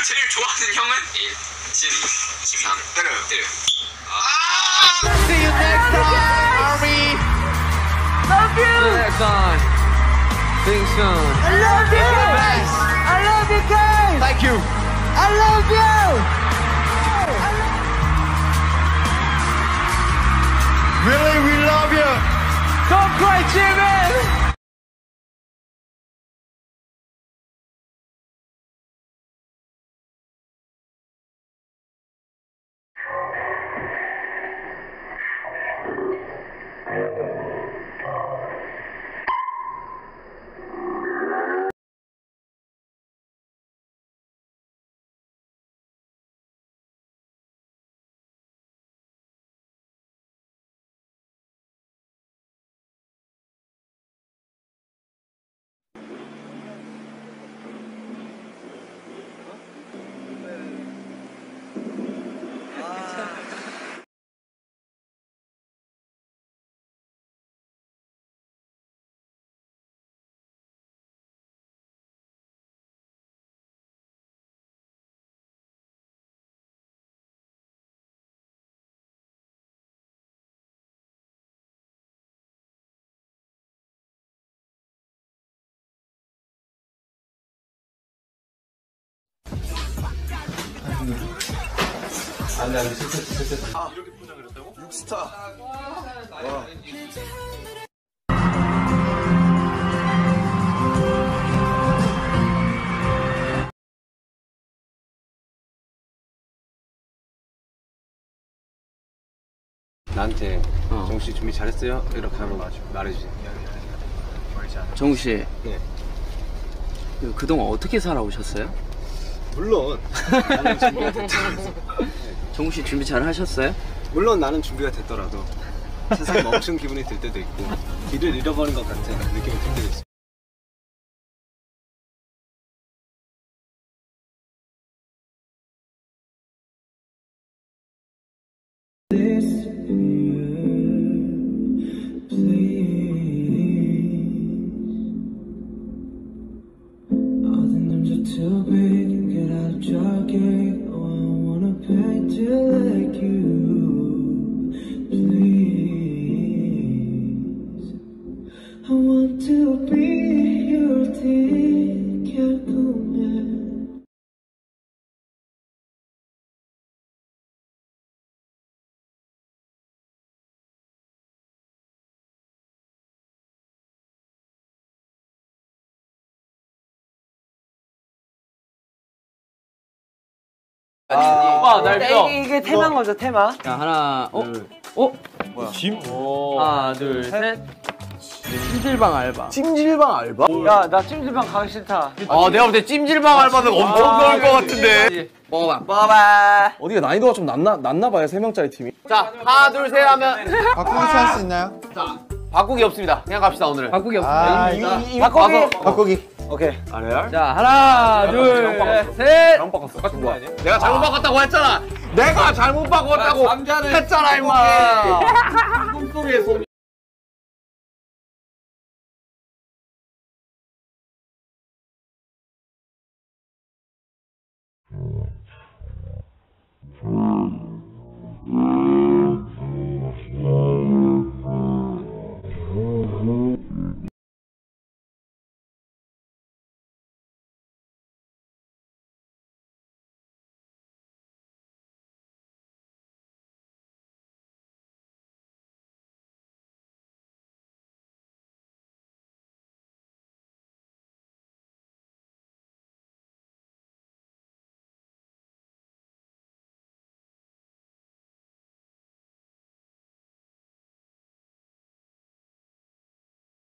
제일 좋아하는 형은 1, 2, 3, 때려. See you next time, Army. Love you. See you next time. Sing soon. I love you. I love you guys. Thank you. I love you. Really, we love you. Don't cry, Jimmy. 안돼 이렇게 포장을 했다고? 6스타. 와. 나한테 정우씨 준비 잘했어요? 이렇게 하면 말해주세요. 정우씨, 네. 그동안 어떻게 살아오셨어요? 물론 나는 준비가 됐더라도 정우씨 준비 잘 하셨어요? 물론 나는 준비가 됐더라도 세상에 멈춘 기분이 들 때도 있고 길을 잃어버린 것 같은 느낌이 들 때도 있어요. Too big, get out of jogging. Oh, I wanna paint you like you, please. I want to be your ticket man. 오빠 날 믿어. 이게 테마인 거죠, 테마. 자 하나, 뭐야? 짐? 하나, 둘, 셋. 찜질방 알바. 찜질방 알바? 야, 나 찜질방 가기 싫다. 내가 볼 때 찜질방 알바는 엄청 좋을 것 같은데. 먹어봐. 어디가 난이도가 좀 낮나 봐요, 3명짜리 팀이. 자, 하나, 둘, 셋 하면. 바꾸기 할 수 있나요? 자, 바꾸기 없습니다. 그냥 갑시다 오늘은. 바꾸기 없습니다. 바꾸기. 오케이. 자, 하나, 둘, 셋. 잘못 바꿨어. 똑같은 거야. 내가 잘못 바꿨다고 했잖아. 내가 잘못 바꿨다고 했잖아, 임마. 꿈속의 소리.